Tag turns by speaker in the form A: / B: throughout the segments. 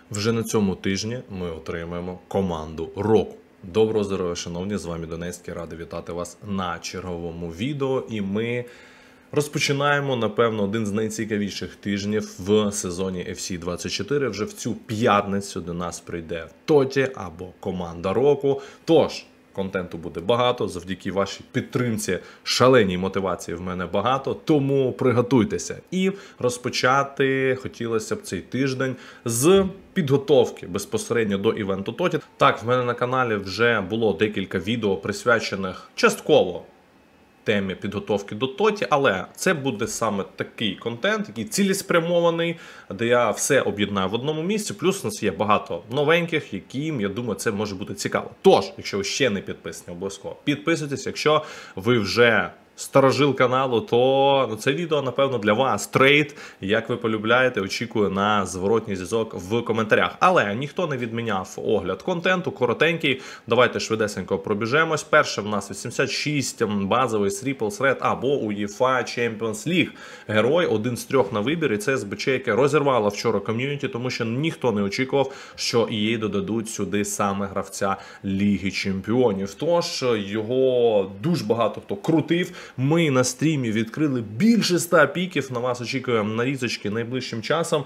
A: Вже на цьому тижні ми отримаємо команду року. Доброго здоров'я, шановні, з вами Донецький, радий вітати вас на черговому відео. І ми розпочинаємо, напевно, один з найцікавіших тижнів в сезоні FC 24. Вже в цю п'ятницю до нас прийде Тоті або команда року. Тож, контенту буде багато, завдяки вашій підтримці, шаленій мотивації в мене багато, тому приготуйтеся. І розпочати хотілося б цей тиждень з підготовки безпосередньо до івенту Тоті. Так, в мене на каналі вже було декілька відео, присвячених частково темі підготовки до Тоті, але це буде саме такий контент, який цілеспрямований, де я все об'єднаю в одному місці, плюс у нас є багато новеньких, яким, я думаю, це може бути цікаво. Тож, якщо ви ще не підписані, обов'язково підписуйтесь, якщо ви вже старожил каналу, то це відео, напевно, для вас. Трейд, як ви полюбляєте, очікую на зворотній зв'язок в коментарях. Але ніхто не відміняв огляд контенту, коротенький. Давайте швидесенько пробіжемось. Перше в нас 86, базовий Triple Threat або UEFA Champions League. Герой, один з трьох на вибір, і це СБЧ, яке розірвало вчора ком'юніті, тому що ніхто не очікував, що EA додадуть сюди саме гравця Ліги Чемпіонів. Тож, його дуже багато хто крутив. Ми на стрімі відкрили більше 100 піків, на вас очікує нарізочки найближчим часом.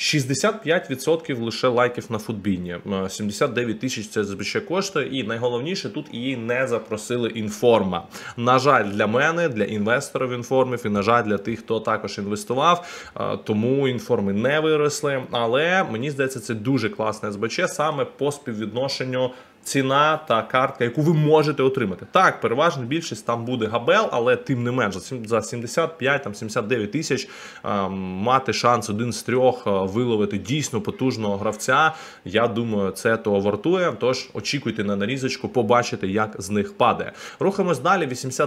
A: 65% лише лайків на футбіні, 79 тисяч це звичайно коштує, і найголовніше, тут її не запросили інформа. На жаль, для мене, для інвесторів інформів, і на жаль, для тих, хто також інвестував, тому інформи не виросли, але мені здається, це дуже класне СБЧ, саме по співвідношенню ціна та картка, яку ви можете отримати. Так, переважно більшість там буде габел, але тим не менше, за 75, там 79 тисяч мати шанс один з трьох виловити дійсно потужного гравця, я думаю, це того вартує. Тож очікуйте на нарізочку, побачите, як з них падає. Рухаємось далі.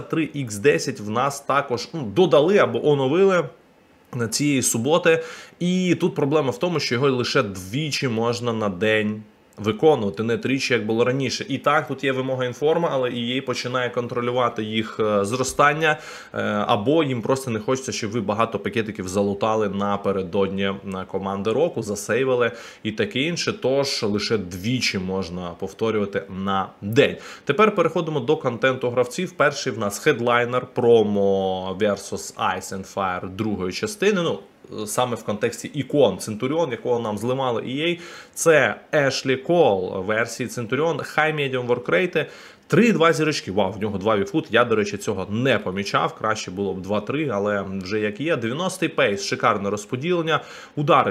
A: 83X10 в нас також додали або оновили на цієї суботи. І тут проблема в тому, що його лише двічі можна на день виконувати, не тричі, як було раніше. І так, тут є вимога інформа, але EA починає контролювати їх зростання, або їм просто не хочеться, щоб ви багато пакетиків залутали напередодні на команди року, засейвили і таке інше, тож лише двічі можна повторювати на день. Тепер переходимо до контенту гравців. Перший в нас хедлайнер, промо versus Ice and Fire другої частини, саме в контексті ікон Центуріон, якого нам зливали EA, це Ешлі Кол версії Центуріон, High Medium Workrate, 3,2 зірочки. Вау, в нього 2 віфут. Я, до речі, цього не помічав. Краще було б 2-3, але вже як є. 90-й пейс, шикарне розподілення. Удари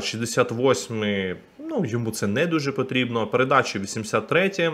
A: 68-й, йому це не дуже потрібно. Передачі 83-й.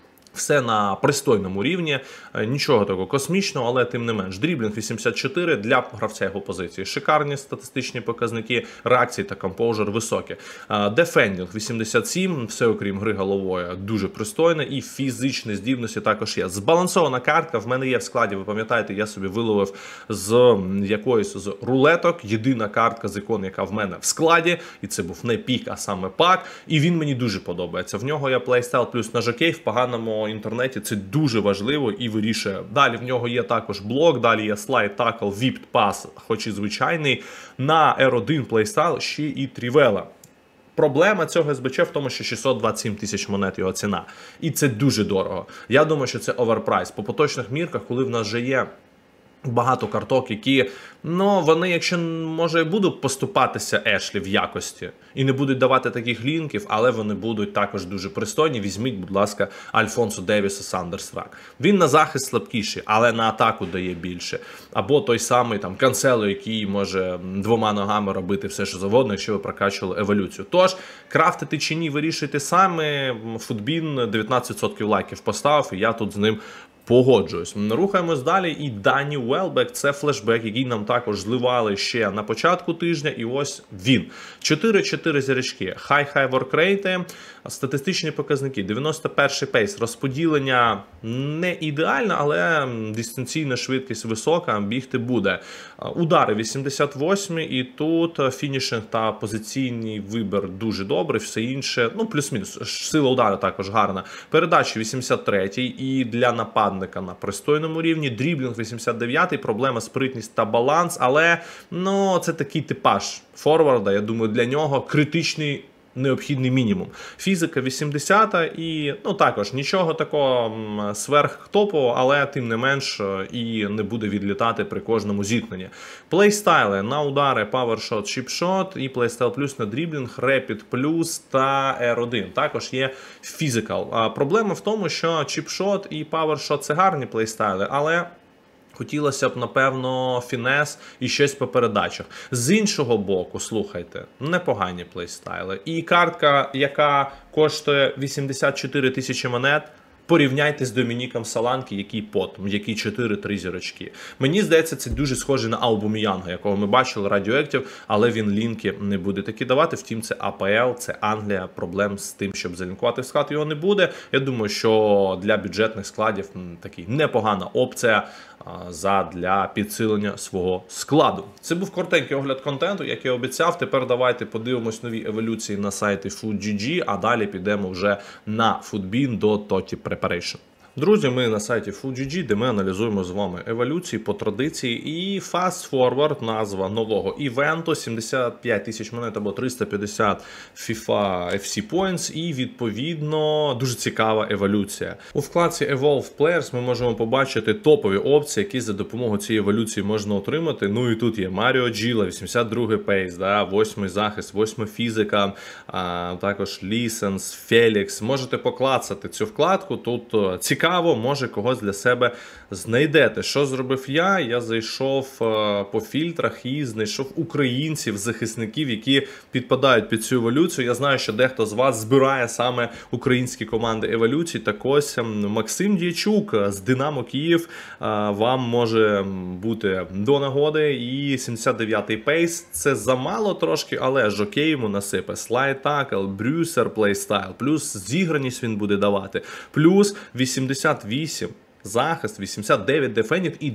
A: Все на пристойному рівні, нічого такого космічного, але тим не менш. Дріблінг 84 для гравця його позиції. Шикарні статистичні показники, реакції та компоужер високі. Дефендінг 87, все окрім гри головою, дуже пристойне. І фізичні здібності також є. Збалансована картка в мене є в складі, ви пам'ятаєте, я собі виловив з якоїсь з рулеток. Єдина картка з ікон, яка в мене в складі, і це був не пік, а саме пак. І він мені дуже подобається. В нього є плейстайл плюс на жокей, в поганому інтернеті це дуже важливо і вирішує. Далі в нього є також блок, далі є слайд, такл, віпт, пас, хоч і звичайний. На R1 плейстайл ще і трівела. Проблема цього СБЧ в тому, що 627 тисяч монет його ціна. І це дуже дорого. Я думаю, що це оверпрайс. По поточних мірках, коли в нас вже є багато карток, які, вони, якщо, може, і будуть поступатися Ешлі в якості і не будуть давати таких лінків, але вони будуть також дуже пристойні. Візьміть, будь ласка, Альфонсо Девіса Сандерсрак. Він на захист слабкіший, але на атаку дає більше. Або той самий там Канцело, який може двома ногами робити все, що завгодно, якщо ви прокачували еволюцію. Тож, крафтити чи ні, вирішуйте самі. Футбін 19% лайків поставив, і я тут з ним погоджуюсь. Рухаємось далі. І Дані Уелбек, це флешбек, який нам також зливали ще на початку тижня. І ось він. 4-4 зірочки. High Workrate, статистичні показники. 91-й пейс. Розподілення не ідеальне, але дистанційна швидкість висока, бігти буде. Удари 88, і тут фінішинг та позиційний вибір дуже добрий. Все інше, плюс-мінус. Сила удару також гарна. Передачі 83, і для нападника на пристойному рівні. Дріблінг 89-й, проблема спритність та баланс, але це такий типаж форварда. Я думаю, для нього критичний необхідний мінімум. Фізика 80 і, ну, також нічого такого сверхтопового, але тим не менш і не буде відлітати при кожному зіткненні. Плейстайли на удари, павершот, чіпшот і плейстайл плюс на дріблінг, репід плюс та R1. Також є фізикал. Проблема в тому, що чіпшот і павершот це гарні плейстайли, але хотілося б, напевно, фінес і щось по передачах. З іншого боку, слухайте, непогані плейстайли. І картка, яка коштує 84 тисячі монет, порівняйте з Домініком Соланке, який потом, який 4-3 зірочки. Мені здається, це дуже схоже на Аубамеянга, якого ми бачили, Radioactive, але він лінки не буде такі давати. Втім, це АПЛ, це Англія, проблем з тим, щоб залінкувати в склад його не буде. Я думаю, що для бюджетних складів такий непогана опція для підсилення свого складу. Це був коротенький огляд контенту, як я обіцяв. Тепер давайте подивимось нові еволюції на сайті FUTGG, а далі підемо вже на FUTBIN до TOTI Preparation. Друзі, ми на сайті FUTGG, де ми аналізуємо з вами еволюції по традиції і Fast Forward, назва нового івенту, 75 тисяч монет або 350 FIFA FC Points і, відповідно, дуже цікава еволюція. У вкладці Evolve Players ми можемо побачити топові опції, які за допомогою цієї еволюції можна отримати. Ну і тут є Маріо Джіла, 82-й пейс, 8-й захист, 8-ма фізика, також Лісенс, Фелікс. Можете поклацати цю вкладку, тут цікаво, може когось для себе знайдете. Що зробив я? Я зайшов по фільтрах і знайшов українців, захисників, які підпадають під цю еволюцію. Я знаю, що дехто з вас збирає саме українські команди еволюції. Так ось Максим Дячук з Динамо Київ вам може бути до нагоди. І 79-й пейс. Це замало трошки, але жокей йому насипе. Слайд такл, брюсер плейстайл, плюс зіграність він буде давати, плюс 88 захист, 89 дефендінг і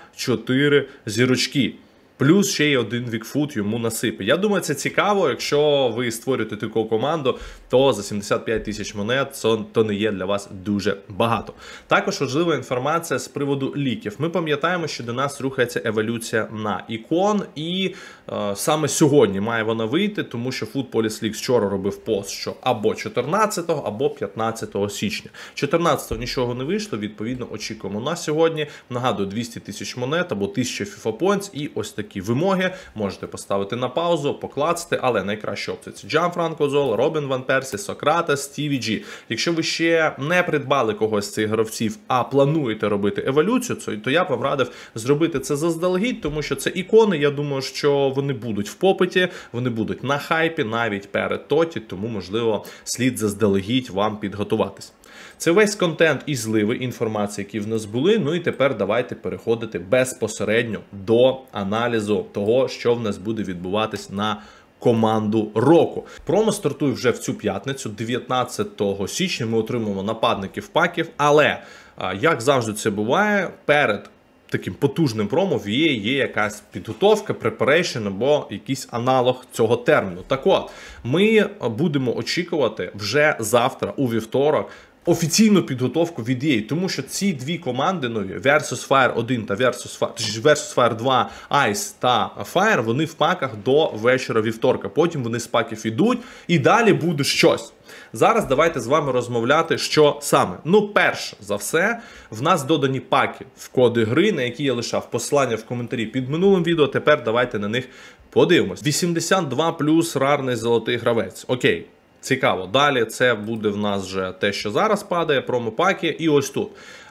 A: 2-4 зірочки. Плюс ще й один вікфут йому насипе. Я думаю, це цікаво. Якщо ви створюєте таку команду, то за 75 тисяч монет то не є для вас дуже багато. Також важлива інформація з приводу ліків. Ми пам'ятаємо, що до нас рухається еволюція на ікон, і саме сьогодні має вона вийти, тому що Football League вчора робив пост, що або 14, або 15 січня. 14-го нічого не вийшло, відповідно очікуємо на сьогодні. Нагадую, 200 тисяч монет або 1000 FIFA Points і ось такі вимоги. Можете поставити на паузу, поклацати, але найкраща опція це Джанфранко Зол, Робін Ван Персі, Сократес, Стіві Джі. Якщо ви ще не придбали когось з цих гравців, а плануєте робити еволюцію, то я б вам радив зробити це заздалегідь, тому що це ікони, я думаю, що вони будуть в попиті, вони будуть на хайпі навіть перед тоті, тому, можливо, слід заздалегідь вам підготуватись. Це весь контент і зливи інформації, які в нас були. Ну і тепер давайте переходити безпосередньо до аналізу того, що в нас буде відбуватись на команду року. Промо стартує вже в цю п'ятницю, 19 січня. Ми отримуємо нападників паків, але, як завжди це буває, перед таким потужним промо в EA є якась підготовка, preparation або якийсь аналог цього терміну. Так от, ми будемо очікувати вже завтра, у вівторок, офіційну підготовку від EA, тому що ці дві команди нові, Versus Fire 1 та Versus Fire 2, Ice та Fire, вони в паках до вечора вівторка. Потім вони з паків ідуть і далі буде щось. Зараз давайте з вами розмовляти, що саме. Ну, перш за все, в нас додані паки в коди гри, на які я лишав посилання в коментарі під минулим відео. Тепер давайте на них подивимось. 82 плюс рарний золотий гравець. Окей. Цікаво. Далі це буде в нас вже те, що зараз падає, промопаки. І ось тут.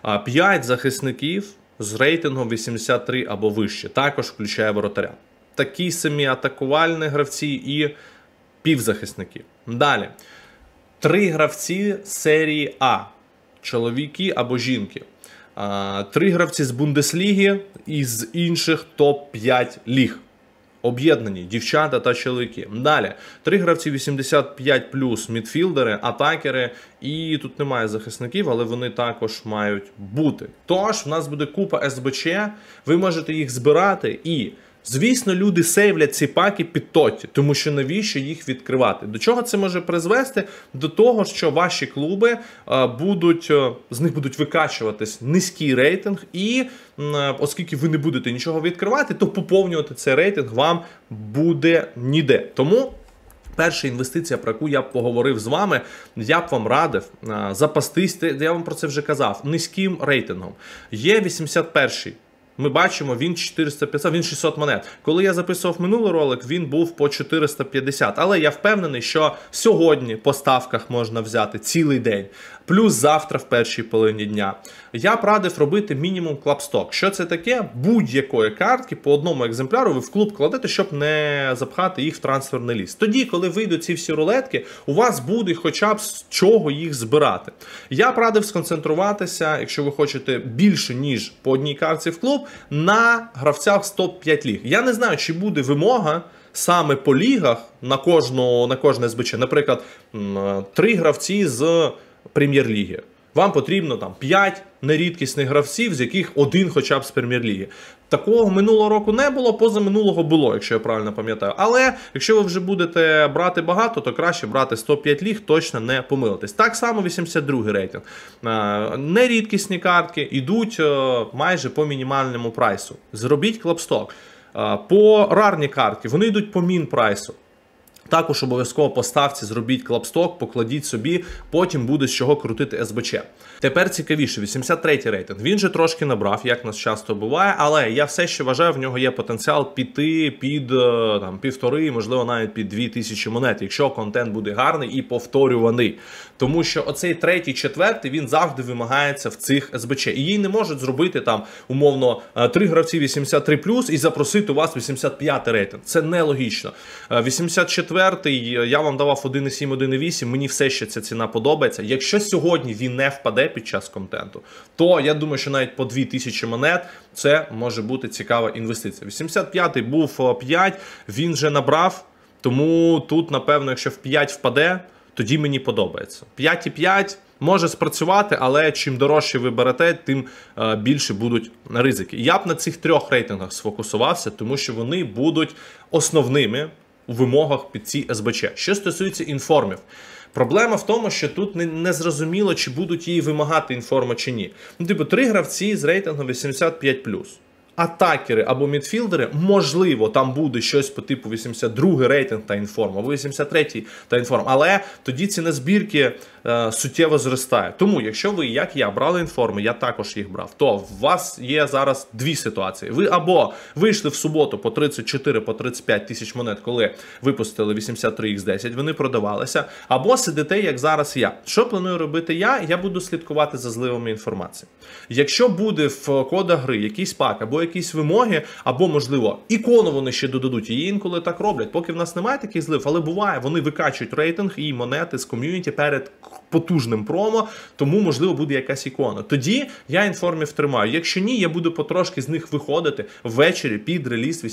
A: 5 захисників з рейтингом 83 або вище. Також включає воротаря. Такі самі атакувальні гравці і півзахисники. Далі. 3 гравці серії А. Чоловіки або жінки. 3 гравці з Бундесліги і з інших топ-5 ліг. Об'єднані дівчата та чоловіки. Далі. 3 гравці 85 плюс мідфілдери, атакери. І тут немає захисників, але вони також мають бути. Тож, в нас буде купа СБЧ. Ви можете їх збирати і... Звісно, люди сейвлять ці паки під тоті, тому що навіщо їх відкривати? До чого це може призвести? До того, що ваші клуби з них будуть викачуватись низький рейтинг, і оскільки ви не будете нічого відкривати, то поповнювати цей рейтинг вам буде ніде. Тому Перша інвестиція, про яку я б поговорив з вами, я б вам радив запастись, я вам про це вже казав, низьким рейтингом. Є 81-й. Ми бачимо, він 450, він 600 монет. Коли я записував минулий ролик, він був по 450. Але я впевнений, що сьогодні по ставках можна взяти цілий день. Плюс завтра в першій половині дня. Я б радив робити мінімум клабсток. Що це таке? Будь-якої картки по одному екземпляру ви в клуб кладете, щоб не запхати їх в трансферний ліст. Тоді, коли вийдуть ці всі рулетки, у вас буде хоча б з чого їх збирати. Я б радив сконцентруватися, якщо ви хочете більше, ніж по одній картці в клуб, на гравцях з топ-5 ліг. Я не знаю, чи буде вимога саме по лігах на кожне СБЧ. Наприклад, 3 гравці з Прем'єр-ліги. Вам потрібно там 5 нерідкісних гравців, з яких один хоча б з Прем'єр-ліги. Такого минулого року не було, позаминулого було, якщо я правильно пам'ятаю. Але якщо ви вже будете брати багато, то краще брати 105 ліг, точно не помилитесь. Так само 82-й рейтинг. Нерідкісні картки йдуть майже по мінімальному прайсу. Зробіть клабсток. По рарні картки, вони йдуть по мін-прайсу. Також обов'язково по ставці зробіть клабсток, покладіть собі, потім буде з чого крутити СБЧ. Тепер цікавіше, 83-й рейтинг. Він же трошки набрав, як нас часто буває, але я все ще вважаю, в нього є потенціал піти під там, 1,5, можливо навіть під 2000 монет, якщо контент буде гарний і повторюваний. Тому що оцей 3-й, 4-й, він завжди вимагається в цих СБЧ. І їй не можуть зробити там, умовно, 3 гравці 83+, і запросити у вас 85-й рейтинг. Це нелогічно. 84-й, я вам давав 1,7, 1,8, мені все ще ця ціна подобається. Якщо сьогодні він не впаде під час контенту, то я думаю, що навіть по 2000 монет це може бути цікава інвестиція. 85-й був 5, він вже набрав, тому тут, напевно, якщо в 5 впаде, тоді мені подобається. 5,5 може спрацювати, але чим дорожче ви берете, тим більше будуть ризики. Я б на цих 3 рейтингах сфокусувався, тому що вони будуть основними у вимогах під ці СБЧ. Що стосується інформів, проблема в тому, що тут не зрозуміло, чи будуть її вимагати інформа чи ні. Ну, типу, 3 гравці з рейтингом 85+. Атакери або мідфілдери, можливо, там буде щось по типу 82-й рейтинг та інформ, або 83-й та інформ, але тоді ціна збірки суттєво зростає. Тому, якщо ви, як я, брали інформи, я також їх брав, то в вас є зараз 2 ситуації. Ви або вийшли в суботу по 34, по 35 тисяч монет, коли випустили 83X10, вони продавалися, або сидите, як зараз я. Що планую робити я? Я буду слідкувати за зливами інформації. Якщо буде в кодах гри якийсь пак, або якісь вимоги, або, можливо, ікону вони ще додадуть, і інколи так роблять. Поки в нас немає таких злив, але буває, вони викачують рейтинг і монети з ком'юніті перед потужним промо, тому, можливо, буде якась ікона. Тоді я інформів тримаю. Якщо ні, я буду потрошки з них виходити ввечері під реліз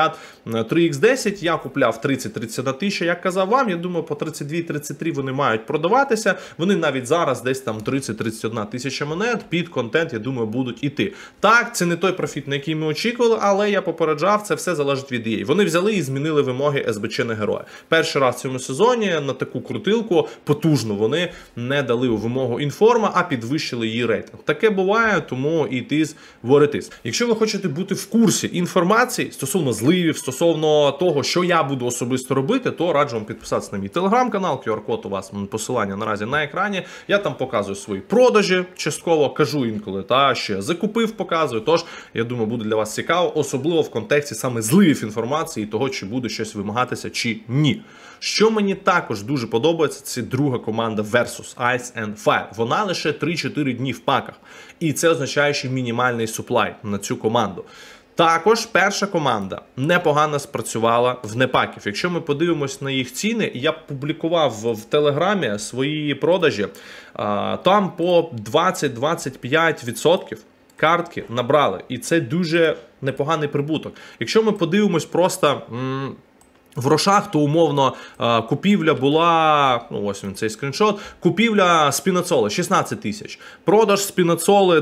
A: 83X10. Я купляв 30-31 тисяча, як казав вам, я думаю, по 32-33 вони мають продаватися. Вони навіть зараз десь там 30-31 тисяча монет під контент, я думаю, будуть іти. Так, це не той профіт, на який ми очікували, але я попереджав, це все залежить від EA. Вони взяли і змінили вимоги СБЧ на героя. Перший раз в цьому сезоні на таку крутилку потужну вони не дали вимогу інформа, а підвищили її рейтинг. Таке буває, тому it is what it is. Якщо ви хочете бути в курсі інформації стосовно зливів, стосовно того, що я буду особисто робити, то раджу вам підписатися на мій телеграм-канал, QR-код у вас, посилання наразі на екрані. Я там показую свої продажі, частково кажу інколи, та ще закупив, показую. Тож, я думаю, буде для вас цікаво, особливо в контексті саме зливів інформації і того, чи буде щось вимагатися, чи ні. Що мені також дуже подобається, це друга команда Versus, Ice and Fire. Вона лише 3-4 дні в паках. І це означає, що мінімальний суплай на цю команду. Також перша команда непогано спрацювала в непаків. Якщо ми подивимось на їх ціни, я публікував в Телеграмі свої продажі, там по 20-25% картки набрали. І це дуже непоганий прибуток. Якщо ми подивимось просто в грошах, то умовно купівля була, ну ось він цей скріншот, купівля Спінацоли 16 тисяч, продаж Спінацоли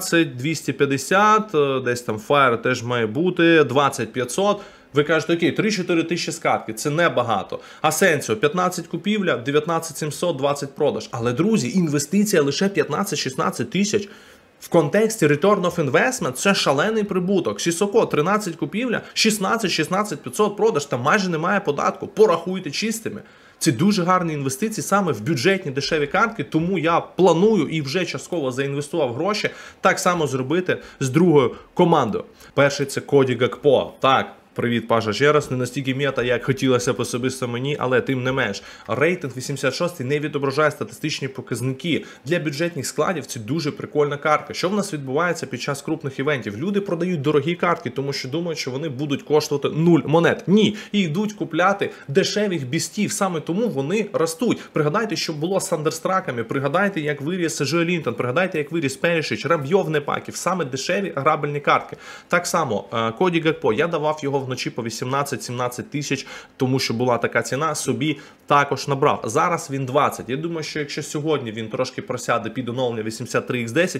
A: 20-250, десь там Fire теж має бути 2500. Ви кажете, окей, 3-4 тисячі з картки, це небагато. Асенсіо 15 купівля, 19 700, 20 продаж. Але, друзі, інвестиція лише 15-16 тисяч. В контексті Return of Investment це шалений прибуток. Сісоко 13 купівля, 16 500 продаж, там майже немає податку. Порахуйте чистими. Це дуже гарні інвестиції саме в бюджетні дешеві картки, тому я планую і вже частково заінвестував гроші так само зробити з другою командою. Перший це Коді Гакпо. Так. Привіт, Паша, ще раз, не настільки мета, як хотілося б особисто мені, але тим не менш. Рейтинг 86 не відображає статистичні показники. Для бюджетних складів це дуже прикольна картка. Що в нас відбувається під час крупних івентів? Люди продають дорогі картки, тому що думають, що вони будуть коштувати 0 монет. Ні, і йдуть купляти дешевих бістів, саме тому вони ростуть. Пригадайте, що було з Сандерстраками, пригадайте, як виріс Жо Лінтон, пригадайте, як виріс Перішич, Рамбйов Непаків, саме дешеві грабельні картки. Так само, Коді Гакпо, я давав його вночі по 18-17 тисяч, тому що була така ціна, собі також набрав. Зараз він 20. Я думаю, що якщо сьогодні він трошки просяде під оновлення 83X10,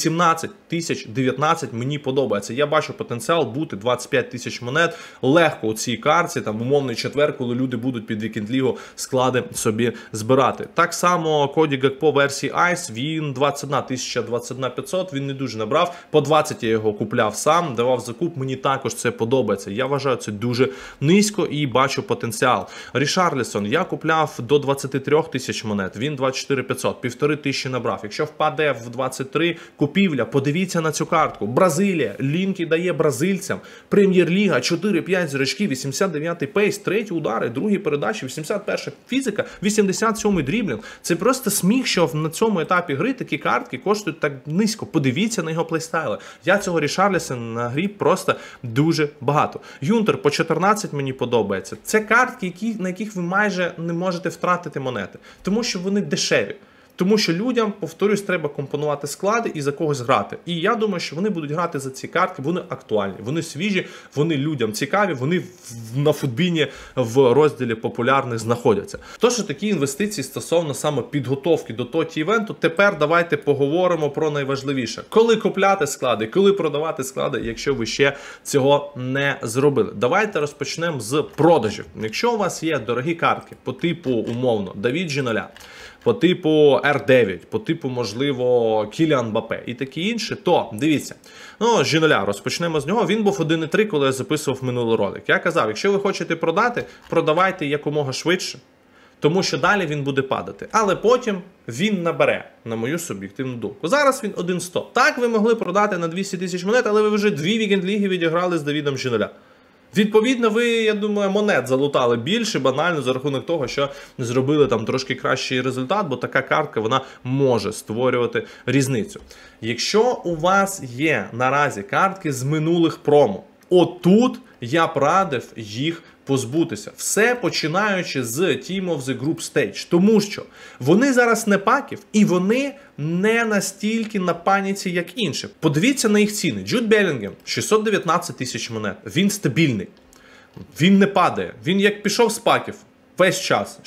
A: 18 тисяч, 19 мені подобається. Я бачу потенціал бути 25 тисяч монет легко у цій карті, там умовний четвер, коли люди будуть під вікенд-лігу склади собі збирати. Так само Коді Гакпо версії Ice, він 21 тисяча, 21 500, він не дуже набрав. По 20 я його купляв сам, давав закуп, мені також це подобається. Я вважаю, це дуже низько і бачу потенціал. Рішарлісон я купляв до 23 тисяч монет, він 24 500, 1500 набрав. Якщо впаде в 23, купівля, подивіться на цю картку. Бразилія, лінки дає бразильцям. Прем'єр-ліга, 4-5 зірочки, 89-й пейс, 3-й удари, 2-й передачі, 81-ша фізика, 87-й дріблінг. Це просто сміх, що на цьому етапі гри такі картки коштують так низько. Подивіться на його плейстайли. Я цього Рішарлісона на грі просто дуже багато. Юнтер по 14 мені подобається. Це картки, на яких ви майже не можете втратити монети. Тому що вони дешеві. Тому що людям, повторюсь, треба компонувати склади і за когось грати. І я думаю, що вони будуть грати за ці картки, вони актуальні, вони свіжі, вони людям цікаві, вони на футбіні в розділі популярних знаходяться. Тож такі інвестиції стосовно саме підготовки до тоті-івенту, тепер давайте поговоримо про найважливіше. Коли купляти склади, коли продавати склади, якщо ви ще цього не зробили. Давайте розпочнемо з продажів. Якщо у вас є дорогі картки по типу, умовно, Давід Ginola, по типу R9, по типу, можливо, Кіліан Мбаппе і такі інші, то дивіться. Ginola, розпочнемо з нього. Він був 1.3, коли я записував минулий ролик. Я казав, якщо ви хочете продати, продавайте якомога швидше, тому що далі він буде падати. Але потім він набере, на мою суб'єктивну думку. Зараз він 1.100. Так, ви могли продати на 200 тисяч монет, але ви вже 2 вікенд-ліги відіграли з Давідом Ginola. Відповідно, ви, я думаю, монет залутали більше, банально за рахунок того, що зробили там трошки кращий результат, бо така картка, вона може створювати різницю. Якщо у вас є наразі картки з минулих промо, отут я б радив їх позбутися. Все починаючи з Team of the Group Stage. Тому що вони зараз не паків і вони не настільки на паніці, як інші. Подивіться на їх ціни. Джуд Белінгем, 619 тисяч монет. Він стабільний. Він не падає. Він як пішов з паків весь час.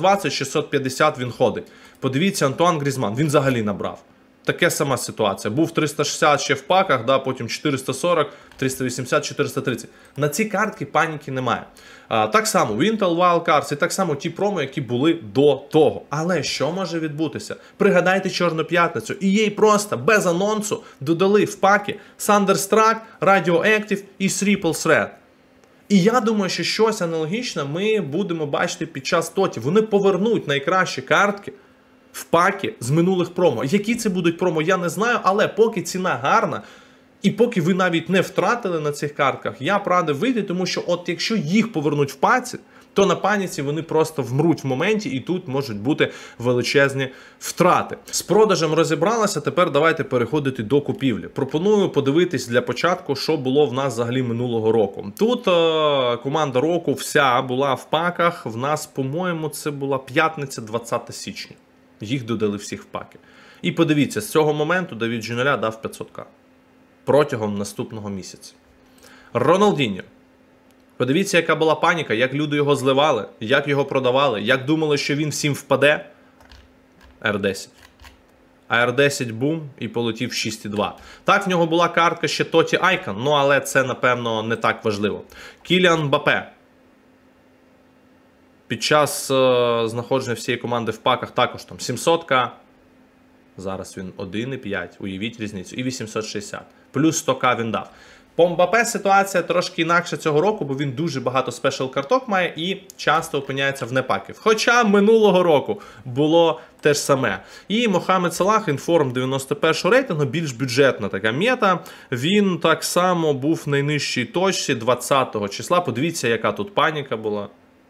A: 620-650 він ходить. Подивіться, Антуан Грізман, він взагалі набрав. Таке сама ситуація. Був 360 ще в паках, да, потім 440, 380, 430. На ці картки паніки немає. Так само Wintel Wild Cards і так само ті промо, які були до того. Але що може відбутися? Пригадайте Чорну п'ятницю. І їй просто без анонсу додали в паки Thunderstruck, Radioactive і Triple Threat. І я думаю, що щось аналогічне ми будемо бачити під час тоті. Вони повернуть найкращі картки в паки з минулих промо. Які це будуть промо, я не знаю, але поки ціна гарна, і поки ви навіть не втратили на цих картках, я б радив вийти, тому що от якщо їх повернуть в паці, то на паніці вони просто вмруть в моменті, і тут можуть бути величезні втрати. З продажем розібралися, тепер давайте переходити до купівлі. Пропоную подивитись для початку, що було в нас взагалі минулого року. Тут команда року вся була в паках, в нас, по-моєму, це була п'ятниця, 20 січня. Їх додали всіх в паки. І подивіться, з цього моменту Давід Ginola дав 500к. Протягом наступного місяця. Роналдіньо. Подивіться, яка була паніка, як люди його зливали, як його продавали, як думали, що він всім впаде. R10. А R10 бум і полетів 6,2. Так, в нього була картка ще Тоті Айкон, але це, напевно, не так важливо. Кіліан Мбаппе. Під час знаходження всієї команди в паках також там 700к. Зараз він 1,5, уявіть різницю, і 860. Плюс 100к він дав. По Мбаппе ситуація трошки інакша цього року, бо він дуже багато спешл-карток має і часто опиняється в непаків. Хоча минулого року було те ж саме. І Мохамед Салах, інформ 91-го рейтингу, більш бюджетна така мета. Він так само був в найнижчій точці 20-го числа. Подивіться, яка тут паніка була.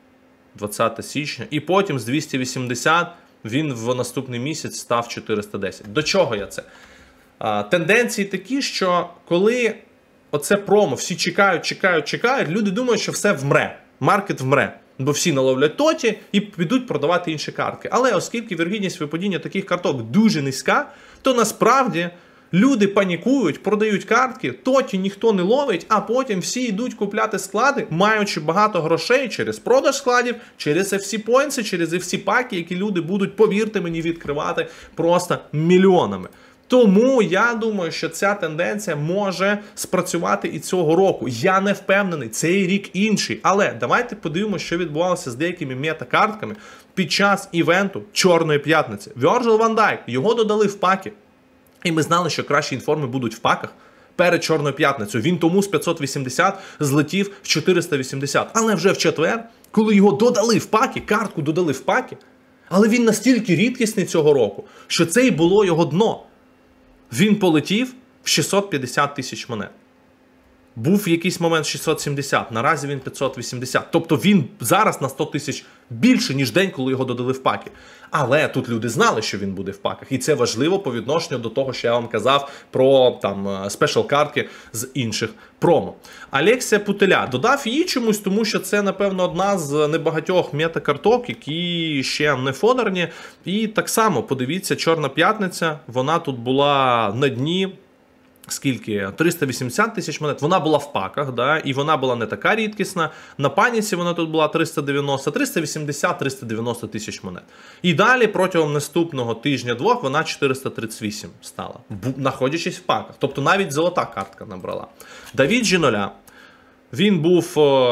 A: 20 січня. І потім з 280 він в наступний місяць став 410. До чого я це? Тенденції такі, що коли оце промо, всі чекають, люди думають, що все вмре, маркет вмре, бо всі наловлять тоті і підуть продавати інші картки. Але оскільки вірогідність випадіння таких карток дуже низька, то насправді люди панікують, продають картки, тоті ніхто не ловить, а потім всі йдуть купляти склади, маючи багато грошей через продаж складів, через FC Points, через FC паки, які люди будуть, повірте мені, відкривати просто мільйонами. Тому я думаю, що ця тенденція може спрацювати і цього року. Я не впевнений, цей рік інший. Але давайте подивимося, що відбувалося з деякими мета-картками під час івенту Чорної п'ятниці. Virgil van Dijk, його додали в паки. І ми знали, що кращі інформи будуть в паках перед Чорною п'ятницею. Він тому з 580 злетів в 480. Але вже в четвер, коли його додали в паки, картку додали в паки, але він настільки рідкісний цього року, що це і було його дно. Він полетів в 650 тисяч монет. Був в якийсь момент 670, наразі він 580. Тобто він зараз на 100 тисяч більше, ніж день, коли його додали в паки. Але тут люди знали, що він буде в паках. І це важливо по відношенню до того, що я вам казав про спешл-картки з інших промо. Алексія Путеля. Додав її чомусь, тому що це, напевно, одна з небагатьох мета-карток, які ще не фодерні. І так само, подивіться, Чорна п'ятниця, вона тут була на дні. Скільки? 380 тисяч монет. Вона була в паках, да? І вона була не така рідкісна. На паніці вона тут була 390, 380, 390 тисяч монет. І далі протягом наступного тижня-двох вона 438 стала, знаходячись в паках. Тобто навіть золота картка набрала. Давід Жіноля. Він був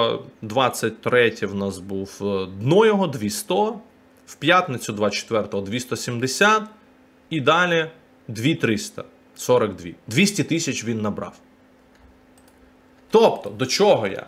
A: 23-й в нас був дно його 200, в п'ятницю 24-го 270 і далі 2300. 42. 200 тисяч він набрав. Тобто, до чого я?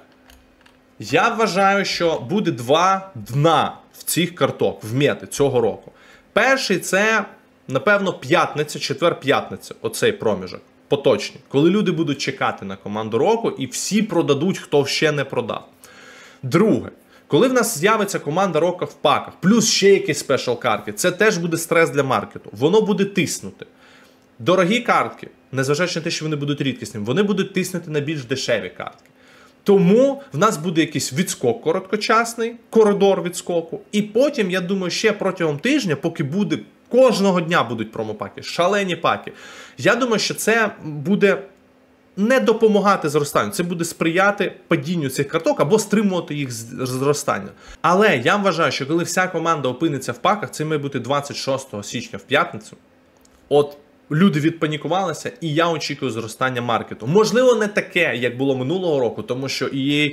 A: Я вважаю, що буде два дна в цих карток, в мети цього року. Перший це, напевно, п'ятниця, четвер-п'ятниця, оцей проміжок, поточний. Коли люди будуть чекати на команду року і всі продадуть, хто ще не продав. Друге. Коли в нас з'явиться команда року в паках, плюс ще якісь спешл-картки, це теж буде стрес для маркету. Воно буде тиснути. Дорогі картки, незважаючи на те, що вони будуть рідкісними, вони будуть тиснути на більш дешеві картки. Тому в нас буде якийсь відскок короткочасний, коридор відскоку. І потім, я думаю, ще протягом тижня, поки буде, кожного дня будуть промопаки, шалені паки. Я думаю, що це буде не допомагати зростанню, це буде сприяти падінню цих карток або стримувати їх зростання. Але я вважаю, що коли вся команда опиниться в паках, це має бути 26 січня в п'ятницю, от люди відпанікувалися, і я очікую зростання маркету. Можливо, не таке, як було минулого року, тому що EA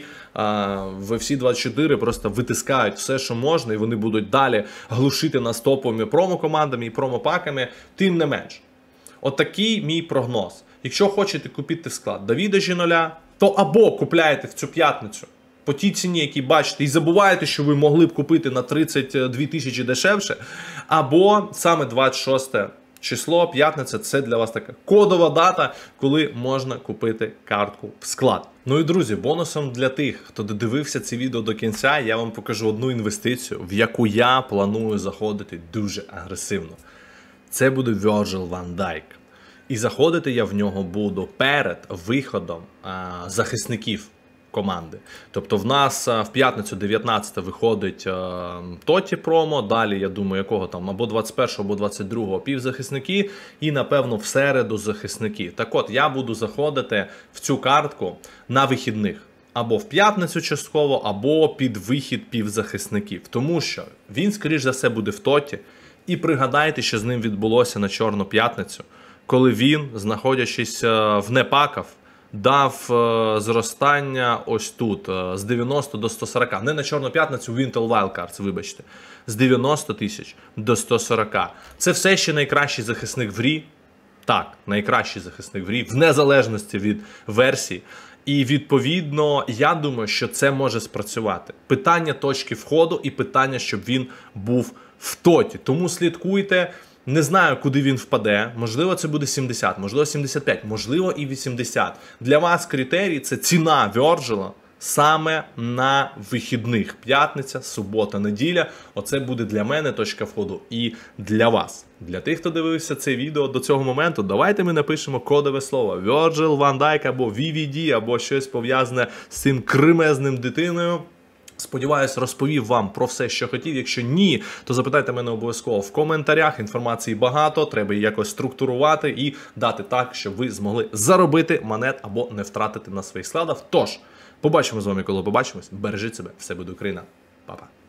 A: в FC24 просто витискають все, що можна, і вони будуть далі глушити нас топовими промо-командами і промо-паками, тим не менш. Отакий мій прогноз. Якщо хочете купити склад Давіда Жіноля, то або купляєте в цю п'ятницю по тій ціні, які бачите, і забуваєте, що ви могли б купити на 32 тисячі дешевше, або саме 26 число, п'ятниця, це для вас така кодова дата, коли можна купити картку в склад. Ну і, друзі, бонусом для тих, хто додивився це відео до кінця, я вам покажу одну інвестицію, в яку я планую заходити дуже агресивно. Це буде Virgil van Dijk. І заходити я в нього буду перед виходом захисників команди. Тобто в нас в п'ятницю 19 виходить Тоті промо, далі, я думаю, якого там, або 21-го, або 22-го півзахисники, і, напевно, в середу захисники. Так от, я буду заходити в цю картку на вихідних. Або в п'ятницю частково, або під вихід півзахисників. Тому що він, скоріш за все, буде в Тоті. І пригадайте, що з ним відбулося на Чорну п'ятницю, коли він, знаходячись в непаках, дав зростання ось тут з 90 до 140. Не на Чорну п'ятницю, в Intel Wildcards, вибачте. З 90 тисяч до 140. Це все ще найкращий захисник в грі. Так, найкращий захисник в грі, в незалежності від версії. І, відповідно, я думаю, що це може спрацювати. Питання точки входу і питання, щоб він був в тоті. Тому слідкуйте. Не знаю, куди він впаде. Можливо, це буде 70, можливо, 75, можливо, і 80. Для вас критерій – це ціна Virgil саме на вихідних. П'ятниця, субота, неділя. Оце буде для мене точка входу і для вас. Для тих, хто дивився це відео до цього моменту, давайте ми напишемо кодове слово Virgil van Dijk або VVD, або щось пов'язане з цим кремезним дитиною. Сподіваюсь, розповів вам про все, що хотів. Якщо ні, то запитайте мене обов'язково в коментарях. Інформації багато, треба її якось структурувати і дати так, щоб ви змогли заробити монет або не втратити на своїх складах. Тож, побачимо з вами, коли побачимось. Бережіть себе, все буде Україна. Па-па.